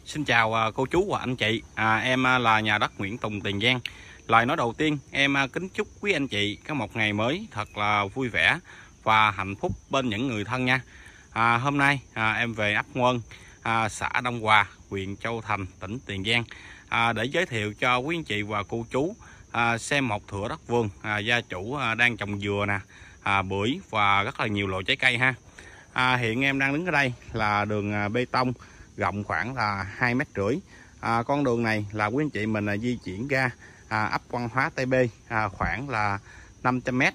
Xin chào cô chú và anh chị. Em là nhà đất Nguyễn Tùng, Tiền Giang. Lời nói đầu tiên em kính chúc quý anh chị có một ngày mới thật là vui vẻ và hạnh phúc bên những người thân nha. Hôm nay em về ấp Nguồn, xã Đông Hòa, huyện Châu Thành, tỉnh Tiền Giang để giới thiệu cho quý anh chị và cô chú xem một thửa đất vườn gia chủ đang trồng dừa nè, bưởi và rất là nhiều loại trái cây ha. Hiện em đang đứng ở đây là đường bê tông rộng khoảng là 2,5 m. Con đường này là quý anh chị mình di chuyển ra ấp Văn Hóa Tây B khoảng là 500 m.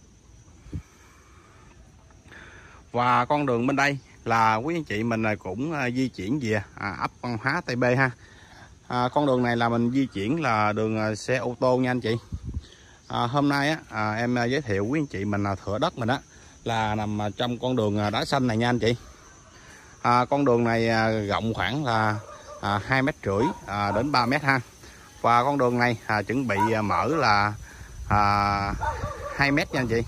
Và con đường bên đây là quý anh chị mình cũng di chuyển về ấp Văn Hóa Tây B ha. Con đường này là mình di chuyển là đường xe ô tô nha anh chị. Hôm nay em giới thiệu quý anh chị mình là thửa đất mình là nằm trong con đường đá xanh này nha anh chị. Con đường này rộng khoảng là 2,5 m đến 3 m ha. Và con đường này chuẩn bị mở là 2 m nha anh chị.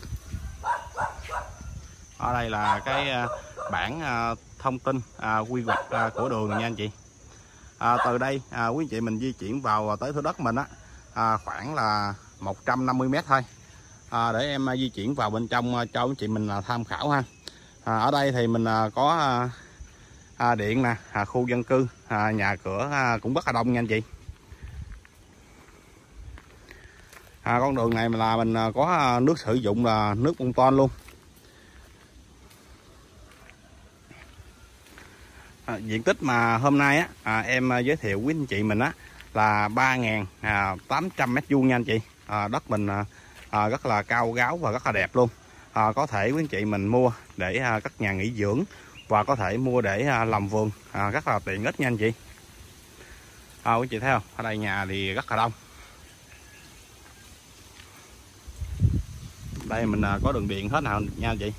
Ở đây là cái bảng thông tin quy hoạch của đường nha anh chị. Từ đây quý anh chị mình di chuyển vào tới thửa đất mình khoảng là 150 m thôi. Để em di chuyển vào bên trong cho anh chị mình tham khảo ha. Ở đây thì mình có điện nè, khu dân cư, nhà cửa cũng rất là đông nha anh chị. Con đường này là mình có nước sử dụng là nước bông ton luôn. Diện tích mà hôm nay em giới thiệu quý anh chị mình là 3.800 m² nha anh chị. Đất mình rất là cao ráo và rất là đẹp luôn. Có thể quý anh chị mình mua để các nhà nghỉ dưỡng và có thể mua để làm vườn rất là tiện ích nha anh chị. Quý anh chị thấy không, ở đây nhà thì rất là đông. Đây mình có đường điện hết nào nha anh chị.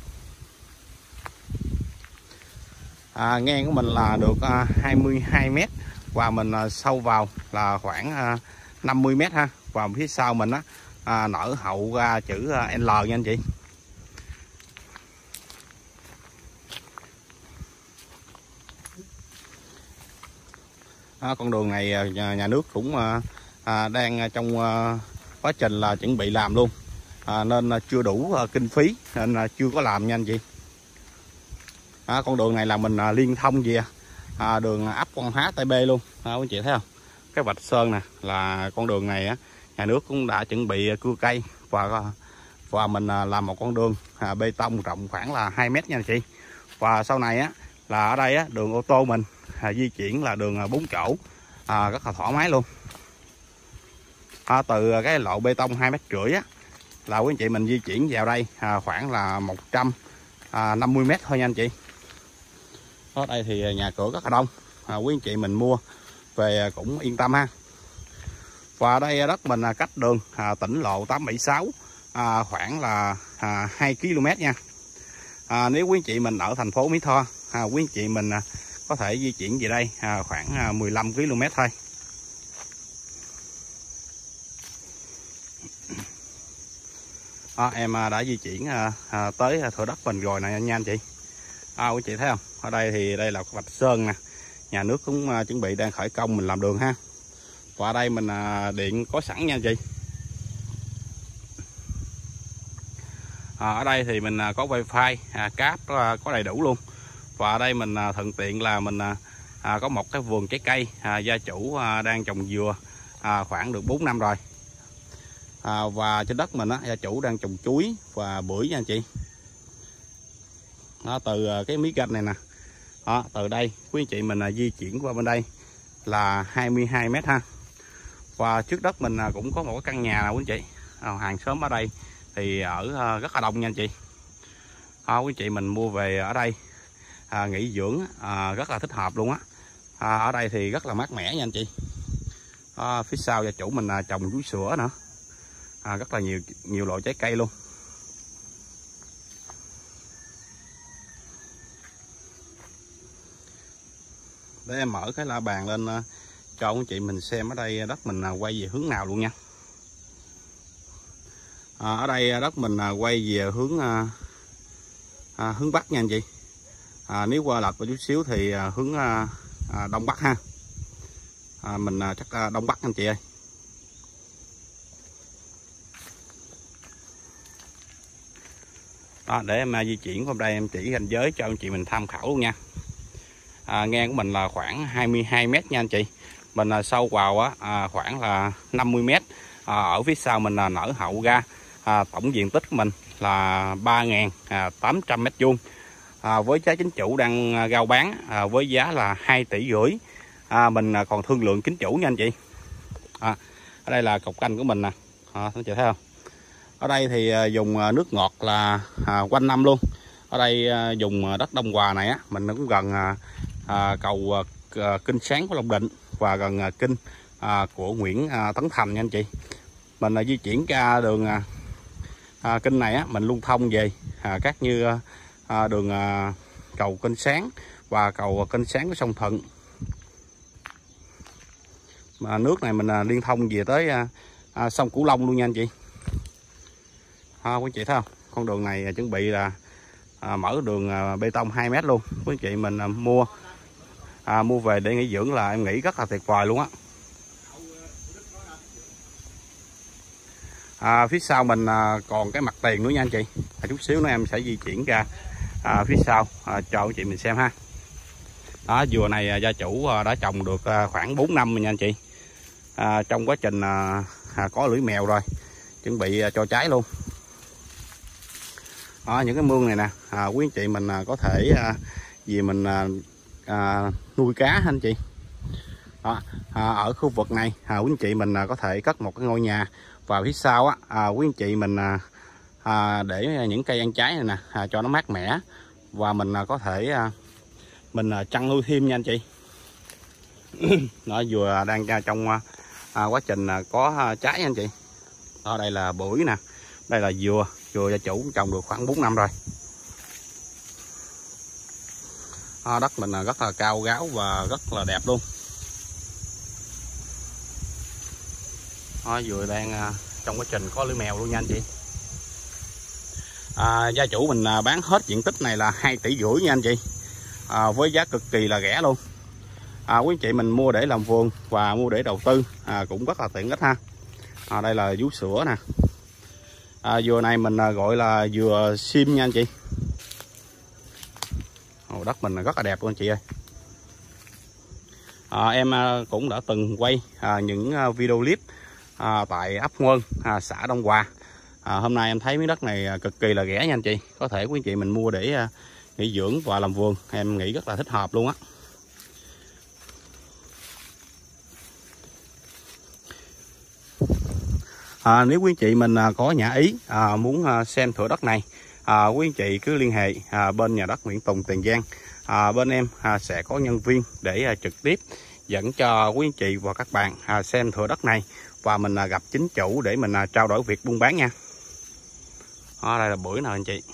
Ngang của mình là được 22 m và mình sâu vào là khoảng 50 m ha. Và phía sau mình nở hậu ra chữ L nha anh chị. Con đường này nhà nước cũng đang trong quá trình là chuẩn bị làm luôn, nên chưa đủ kinh phí nên chưa có làm nha anh chị. Con đường này là mình liên thông về đường ấp Văn Hóa Tây B luôn. Quý anh chị thấy không, cái vạch sơn nè là con đường này nhà nước cũng đã chuẩn bị cưa cây và mình làm một con đường bê tông rộng khoảng là 2 m nha anh chị. Và sau này là ở đây đường ô tô mình di chuyển là đường 4 chỗ rất là thoải mái luôn. Từ cái lộ bê tông 2,5 m là quý anh chị mình di chuyển vào đây khoảng là 150 m thôi nha anh chị. Ở đây thì nhà cửa rất là đông, quý anh chị mình mua về cũng yên tâm ha. Và đây đất mình cách đường tỉnh lộ 876 khoảng là 2 km nha. Nếu quý anh chị mình ở thành phố Mỹ Tho, quý anh chị mình có thể di chuyển về đây khoảng 15 km thôi. Em đã di chuyển tới thửa đất mình rồi nè nha anh chị. Quý anh chị thấy không, ở đây thì đây là vạch sơn nè, nhà nước cũng chuẩn bị đang khởi công mình làm đường ha. Và ở đây mình điện có sẵn nha anh chị. Ở đây thì mình có wifi, cáp có đầy đủ luôn. Và ở đây mình thuận tiện là mình có một cái vườn trái cây, gia chủ đang trồng dừa khoảng được 4 năm rồi. Và trên đất mình gia chủ đang trồng chuối và bưởi nha anh chị. Từ cái mí gạch này nè, từ đây quý anh chị mình di chuyển qua bên đây là 22 m ha. Và trước đất mình cũng có một cái căn nhà nào quý anh chị. Hàng xóm ở đây thì ở rất là đông nha anh chị. Quý anh chị mình mua về ở đây nghỉ dưỡng rất là thích hợp luôn á. Ở đây thì rất là mát mẻ nha anh chị. Phía sau gia chủ mình trồng vú sữa nữa, rất là nhiều loại trái cây luôn. Để em mở cái la bàn lên cho anh chị mình xem ở đây đất mình quay về hướng nào luôn nha. Ở đây đất mình quay về hướng Bắc nha anh chị. Nếu qua lệch một chút xíu thì hướng Đông Bắc ha. Mình chắc Đông Bắc anh chị ơi. Đó, để em di chuyển qua đây em chỉ ranh giới cho anh chị mình tham khảo luôn nha. Ngang của mình là khoảng 22 m nha anh chị. Mình sâu vào khoảng là 50 m. Ở phía sau mình là nở hậu ra. Tổng diện tích của mình là 3.800 m². Với giá chính chủ đang rao bán với giá là 2,5 tỷ. Mình còn thương lượng chính chủ nha anh chị. Ở đây là cọc canh của mình nè. Anh chị thấy không? Ở đây thì dùng nước ngọt là quanh năm luôn. Ở đây dùng đất Đông Hòa này á, mình cũng gần cầu Kinh Sáng của Long Định và gần kinh của Nguyễn Tấn Thành nha anh chị. Mình di chuyển ra đường kinh này á, mình lưu thông về các như đường cầu Kinh Sáng và cầu Kinh Sáng của sông Thuận. Mà nước này mình liên thông về tới sông Cửu Long luôn nha anh chị. Quý anh chị thấy không? Con đường này chuẩn bị là mở đường bê tông 2 m luôn. Quý anh chị mình mua về để nghỉ dưỡng là em nghĩ rất là tuyệt vời luôn á. Phía sau mình còn cái mặt tiền nữa nha anh chị. Chút xíu nữa em sẽ di chuyển ra phía sau cho anh chị mình xem ha. Đó, dừa này gia chủ đã trồng được khoảng 4 năm rồi nha anh chị. Trong quá trình có lưỡi mèo rồi, chuẩn bị cho trái luôn. Những cái mương này nè, quý anh chị mình có thể vì mình nuôi cá anh chị. Ở khu vực này quý anh chị mình có thể cất một cái ngôi nhà, và phía sau quý anh chị mình để những cây ăn trái này nè cho nó mát mẻ, và mình có thể mình chăn nuôi thêm nha anh chị. Nó vừa đang trong quá trình có trái nha anh chị. Đây là bưởi nè, đây là dừa gia chủ trồng được khoảng 4 năm rồi. Đất mình rất là cao ráo và rất là đẹp luôn. Dừa đang trong quá trình có lưỡi mèo luôn nha anh chị. Gia chủ mình bán hết diện tích này là 2,5 tỷ nha anh chị. Với giá cực kỳ là rẻ luôn. Quý anh chị mình mua để làm vườn và mua để đầu tư cũng rất là tiện ích ha. Đây là vú sữa nè. Dừa này mình gọi là dừa sim nha anh chị. Đất mình rất là đẹp luôn anh chị ơi. Em cũng đã từng quay những video clip tại ấp Nguồn, xã Đông Hòa. Hôm nay em thấy miếng đất này cực kỳ là rẻ nha anh chị. Có thể quý anh chị mình mua để nghỉ dưỡng và làm vườn, em nghĩ rất là thích hợp luôn á. Nếu quý anh chị mình có nhã ý muốn xem thửa đất này, quý anh chị cứ liên hệ bên nhà đất Nguyễn Tùng Tiền Giang. Bên em sẽ có nhân viên để trực tiếp dẫn cho quý anh chị và các bạn xem thửa đất này, và mình gặp chính chủ để mình trao đổi việc buôn bán nha. Đây là bưởi nè anh chị.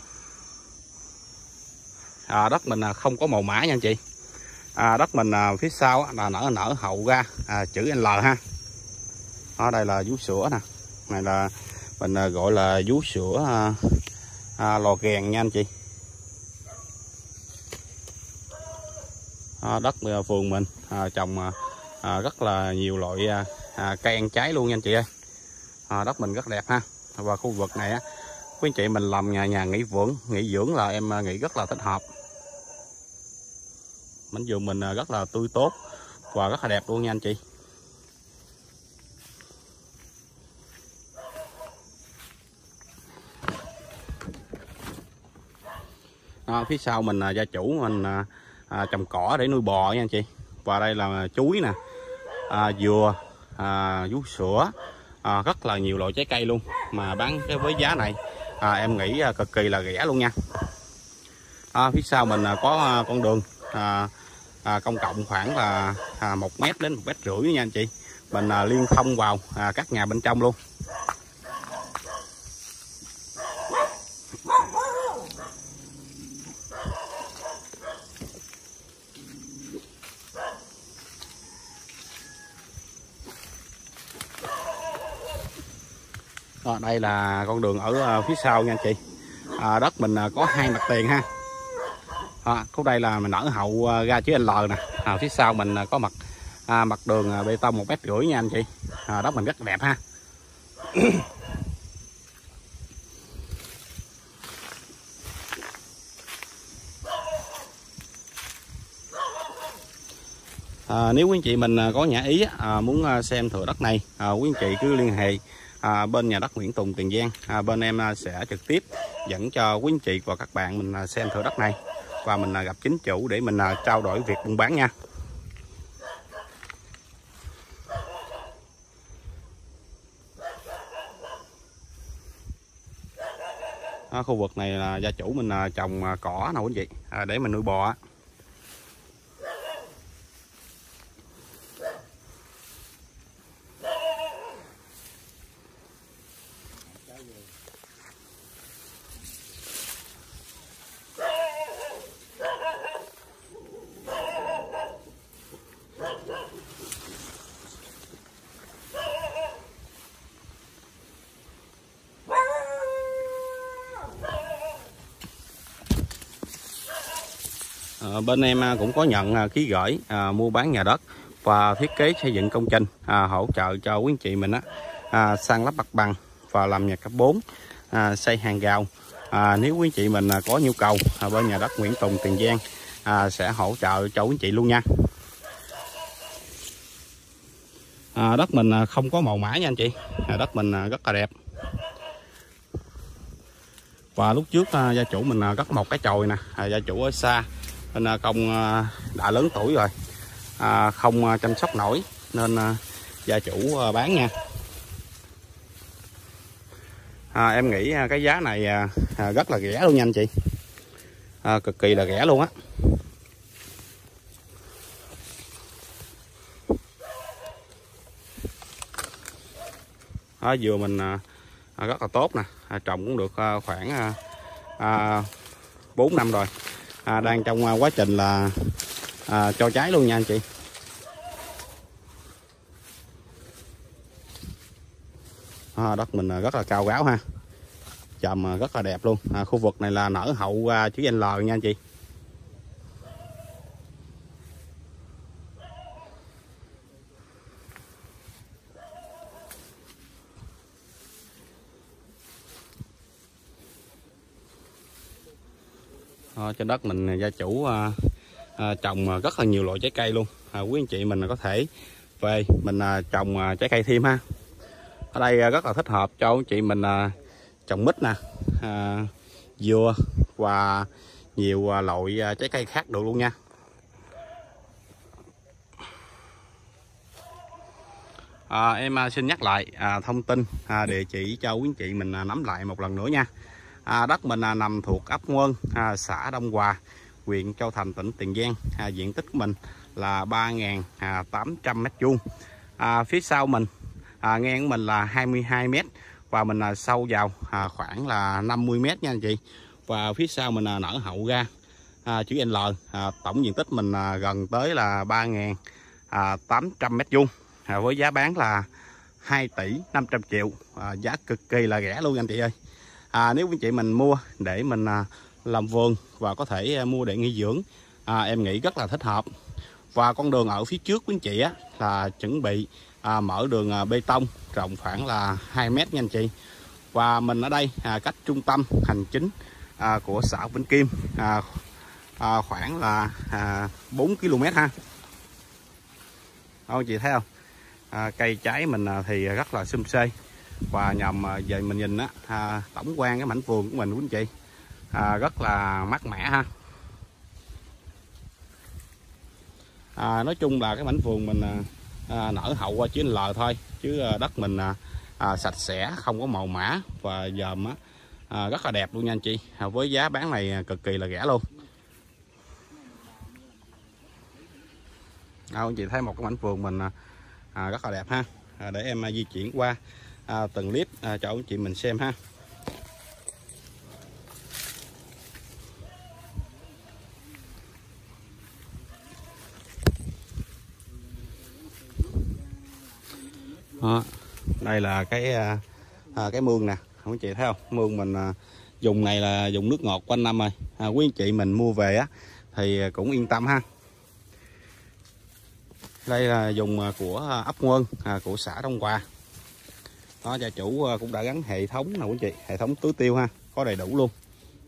Đất mình không có màu mã nha anh chị. Đất mình phía sau là nở hậu ra chữ L ha. Đây là vú sữa nè. Này là mình gọi là vú sữa lò ghèn nha anh chị. Đất vườn mình trồng rất là nhiều loại cây ăn trái luôn nha anh chị ơi. Đất mình rất đẹp ha. Và khu vực này quý anh chị mình làm nhà nghỉ dưỡng là em nghĩ rất là thích hợp. Mảnh vườn mình rất là tươi tốt và rất là đẹp luôn nha anh chị. Phía sau mình gia chủ mình trồng cỏ để nuôi bò nha anh chị. Và đây là chuối nè, dừa, vú sữa, rất là nhiều loại trái cây luôn, mà bán với giá này em nghĩ cực kỳ là rẻ luôn nha. Phía sau mình có con đường công cộng khoảng là 1 m đến 1,5 m nha anh chị. Mình liên thông vào các nhà bên trong luôn. Đây là con đường ở phía sau nha anh chị. Đất mình có 2 mặt tiền ha. Khúc đây là mình nở hậu ra chữ L nè. Phía sau mình có mặt đường bê tông 1,5 m nha anh chị. Đất mình rất đẹp ha. Nếu quý anh chị mình có nhã ý muốn xem thửa đất này, quý anh chị cứ liên hệ bên nhà đất Nguyễn Tùng Tiền Giang. Bên em sẽ trực tiếp dẫn cho quý anh chị và các bạn mình xem thửa đất này, và mình gặp chính chủ để mình trao đổi việc buôn bán nha. Khu vực này là gia chủ mình trồng cỏ nào quý anh chị, để mình nuôi bò. Bên em cũng có nhận ký gửi mua bán nhà đất và thiết kế xây dựng công trình, hỗ trợ cho quý anh chị mình san lấp mặt bằng và làm nhà cấp 4, xây hàng rào. Nếu quý anh chị mình có nhu cầu, bên nhà đất Nguyễn Tùng Tiền Giang sẽ hỗ trợ cho quý anh chị luôn nha. Đất mình không có màu mã nha anh chị, đất mình rất là đẹp. Và lúc trước gia chủ mình cất một cái chòi nè, gia chủ ở xa nên công đã lớn tuổi rồi, không chăm sóc nổi nên gia chủ bán nha. Em nghĩ cái giá này rất là rẻ luôn nha anh chị, cực kỳ là rẻ luôn á. Dừa mình rất là tốt nè, trồng cũng được khoảng 4 năm rồi, đang trong quá trình là cho trái luôn nha anh chị. Đất mình rất là cao ráo ha, trồng rất là đẹp luôn. Khu vực này là nở hậu chữ L nha anh chị. Trên đất mình gia chủ trồng rất là nhiều loại trái cây luôn. Quý anh chị mình có thể về mình trồng trái cây thêm ha. Ở đây rất là thích hợp cho anh chị mình trồng mít nè, dừa và nhiều loại trái cây khác được luôn nha. Em xin nhắc lại thông tin địa chỉ cho quý anh chị mình nắm lại một lần nữa nha. Đất mình nằm thuộc ấp Nguồn, xã Đông Hòa, huyện Châu Thành, tỉnh Tiền Giang. Diện tích của mình là 3.800 m². Phía sau mình ngang của mình là 22 m, và mình sâu vào khoảng là 50 m nha anh chị. Và phía sau mình nở hậu ra chữ L. Tổng diện tích mình gần tới là 3.800 m², với giá bán là 2 tỷ 500 triệu. Giá cực kỳ là rẻ luôn anh chị ơi. Nếu quý chị mình mua để mình làm vườn và có thể mua để nghỉ dưỡng, em nghĩ rất là thích hợp. Và con đường ở phía trước quý anh chị là chuẩn bị mở đường bê tông rộng khoảng là 2 m nha anh chị. Và mình ở đây cách trung tâm hành chính của xã Vĩnh Kim khoảng là 4 km ha. Anh chị thấy không? Cây trái mình thì rất là xum xê, và nhằm về mình nhìn tổng quan cái mảnh vườn của mình quý anh chị rất là mát mẻ ha. Nói chung là cái mảnh vườn mình nở hậu qua chữ L thôi, chứ đất mình sạch sẽ, không có màu mã và dòm rất là đẹp luôn nha anh chị. Với giá bán này cực kỳ là rẻ luôn. Anh chị thấy một cái mảnh vườn mình rất là đẹp ha. Để em di chuyển qua từng clip cho anh chị mình xem ha. Đây là cái mương nè, quý chị thấy không? Mương mình dùng này là dùng nước ngọt quanh năm rồi. Quý anh chị mình mua về thì cũng yên tâm ha. Đây là vùng của ấp Nguồn, của xã Đông Hòa. Đó, gia chủ cũng đã gắn hệ thống nào quý chị, hệ thống tưới tiêu ha, có đầy đủ luôn.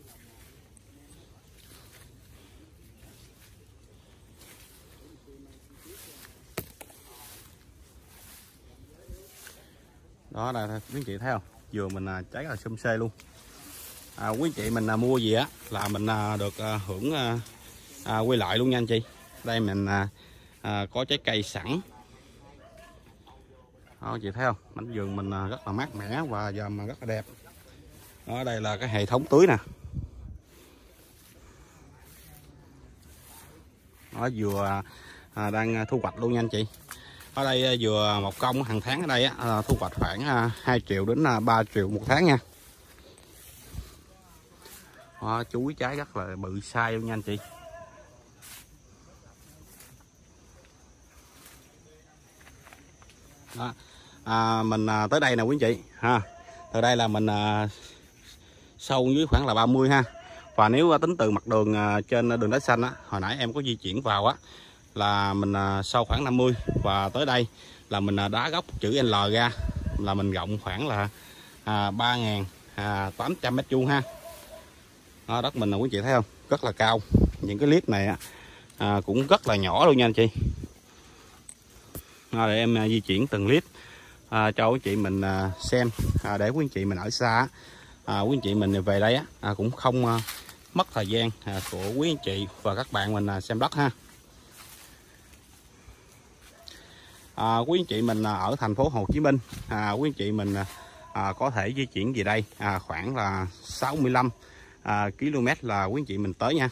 Đó là quý anh chị thấy không, vườn mình trái là xum xê luôn. Quý anh chị mình mua gì á là mình được hưởng quay lại luôn nha anh chị. Đây mình có trái cây sẵn. Đó, chị thấy không, mảnh vườn mình rất là mát mẻ và dòm rất là đẹp. Đó, đây là cái hệ thống tưới nè. Đó, vừa đang thu hoạch luôn nha anh chị. Ở đây vừa một công hàng tháng ở đây thu hoạch khoảng 2 triệu đến 3 triệu một tháng nha. Đó, chuối trái rất là bự sai luôn nha anh chị. Đó. Mình tới đây nè quý anh chị ha. Từ đây là mình sâu dưới khoảng là 30 ha. Và nếu tính từ mặt đường trên đường đá xanh á, hồi nãy em có di chuyển vào á, là mình sâu khoảng 50. Và tới đây là mình đá gốc chữ L ra, là mình rộng khoảng là 3.800 mét vuông ha. Đó, đất mình quý chị thấy không, rất là cao. Những cái clip này cũng rất là nhỏ luôn nha anh chị. Để em di chuyển từng clip cho quý chị mình xem, để quý anh chị mình ở xa quý anh chị mình về đây cũng không mất thời gian của quý anh chị và các bạn mình xem đất ha. Quý anh chị mình ở thành phố Hồ Chí Minh, quý anh chị mình có thể di chuyển về đây khoảng là 65 km là quý anh chị mình tới nha.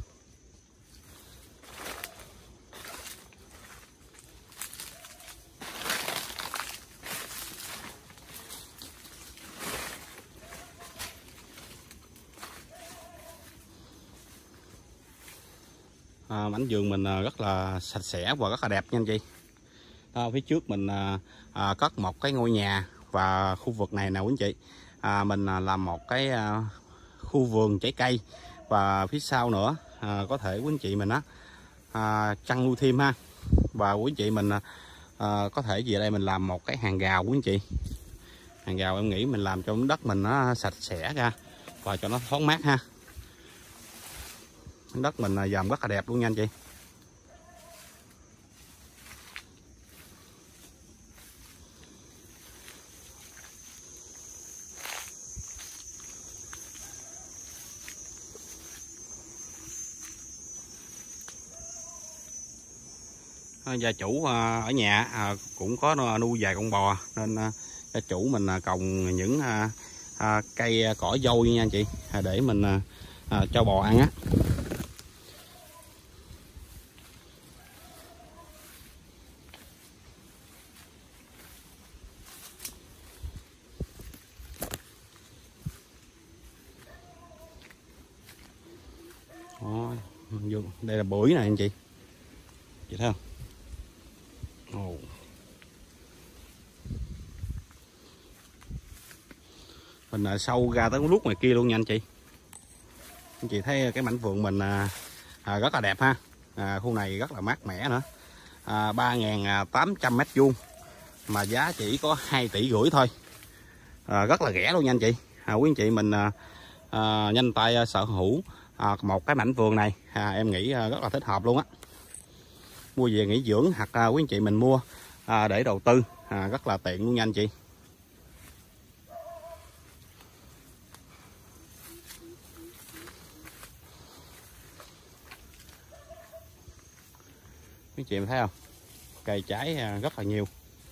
Mảnh vườn mình rất là sạch sẽ và rất là đẹp nha anh chị. Phía trước mình cất một cái ngôi nhà, và khu vực này nè quý anh chị, mình làm một cái khu vườn trái cây, và phía sau nữa có thể quý anh chị mình chăn nuôi thêm ha. Và quý anh chị mình có thể về đây mình làm một cái hàng rào quý anh chị. Hàng rào em nghĩ mình làm cho đất mình nó sạch sẽ ra và cho nó thoáng mát ha. Đất mình dòm rất là đẹp luôn nha anh chị. Gia chủ ở nhà cũng có nuôi vài con bò, nên gia chủ mình trồng những cây cỏ dâu nha anh chị, để mình cho bò ăn á. Đây là bưởi này anh chị thấy không? Mình sâu ra tới lúc ngoài kia luôn nha anh chị. Anh chị thấy cái mảnh vườn mình rất là đẹp ha. Khu này rất là mát mẻ nữa. 3.800 mét vuông mà giá chỉ có 2,5 tỷ thôi. Rất là rẻ luôn nha anh chị. Quý anh chị mình nhanh tay sở hữu một cái mảnh vườn này, em nghĩ rất là thích hợp luôn á. Mua về nghỉ dưỡng hoặc quý anh chị mình mua để đầu tư rất là tiện luôn nha anh chị. Quý anh chị mình thấy không, cây trái rất là nhiều.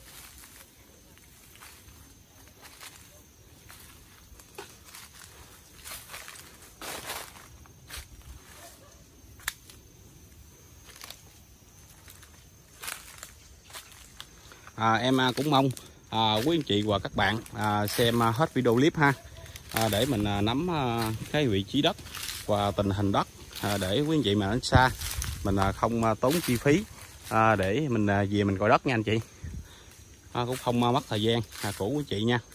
Em cũng mong quý anh chị và các bạn xem hết video clip ha, để mình nắm cái vị trí đất và tình hình đất, để quý anh chị mà ở xa mình không tốn chi phí để mình về mình coi đất nha anh chị. Cũng không mất thời gian của quý anh chị nha.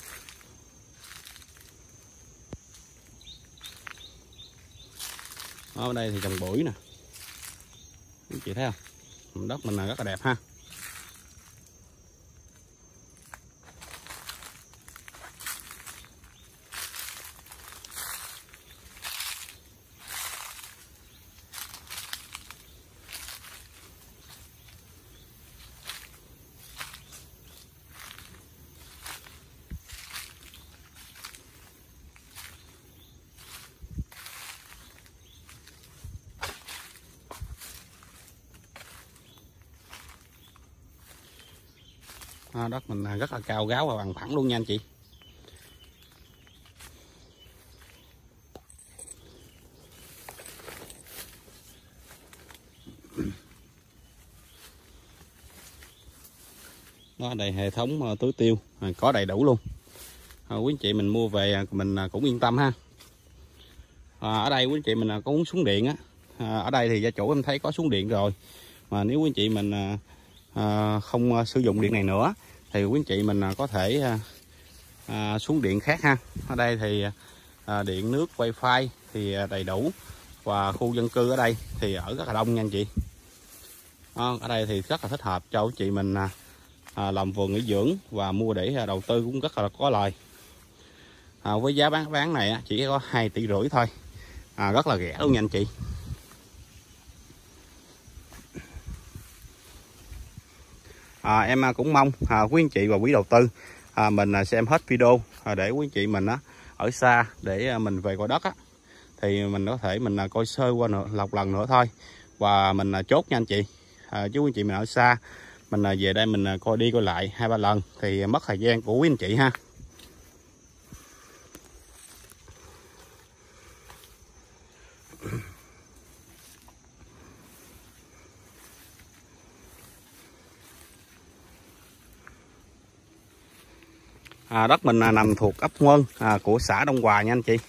Ở đây thì trồng bưởi nè, quý anh chị thấy không, đất mình rất là đẹp ha. Đất mình rất là cao ráo và bằng phẳng luôn nha anh chị. Đó, đây hệ thống tưới tiêu có đầy đủ luôn. Quý anh chị mình mua về mình cũng yên tâm ha. Ở đây quý anh chị mình có muốn xuống điện á, ở đây thì gia chủ em thấy có xuống điện rồi, mà nếu quý anh chị mình không sử dụng điện này nữa thì quý anh chị mình có thể xuống điện khác ha. Ở đây thì điện nước wifi thì đầy đủ, và khu dân cư ở đây thì ở rất là đông nha anh chị. Ở đây thì rất là thích hợp cho quý chị mình làm vườn nghỉ dưỡng và mua để đầu tư cũng rất là có lời. Với giá bán này chỉ có 2,5 tỷ thôi, rất là rẻ luôn nha anh chị. Em cũng mong quý anh chị và quý đầu tư mình xem hết video để quý anh chị mình ở xa để mình về coi đất thì mình có thể mình coi sơ qua một lần nữa thôi và mình chốt nha anh chị. Chứ quý anh chị mình ở xa mình về đây mình coi đi coi lại 2-3 lần thì mất thời gian của quý anh chị ha. Đất mình nằm thuộc ấp Nguồn của xã Đông Hòa nha anh chị.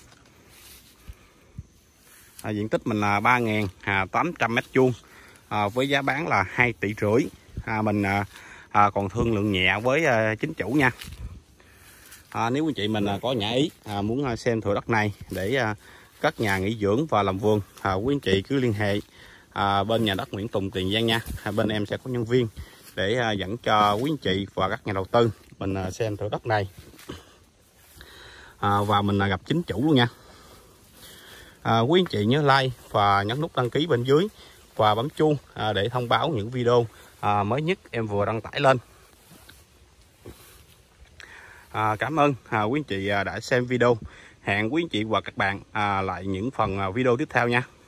Diện tích mình là 3.800 m², với giá bán là 2,5 tỷ. Mình còn thương lượng nhẹ với chính chủ nha. Nếu quý chị mình có nhã ý muốn xem thửa đất này để cất nhà nghỉ dưỡng và làm vườn, quý anh chị cứ liên hệ bên nhà đất Nguyễn Tùng Tiền Giang nha. Bên em sẽ có nhân viên để dẫn cho quý anh chị và các nhà đầu tư mình xem thửa đất này và mình gặp chính chủ luôn nha. Quý anh chị nhớ like và nhấn nút đăng ký bên dưới và bấm chuông để thông báo những video mới nhất em vừa đăng tải lên. Cảm ơn quý anh chị đã xem video. Hẹn quý anh chị và các bạn lại những phần video tiếp theo nha.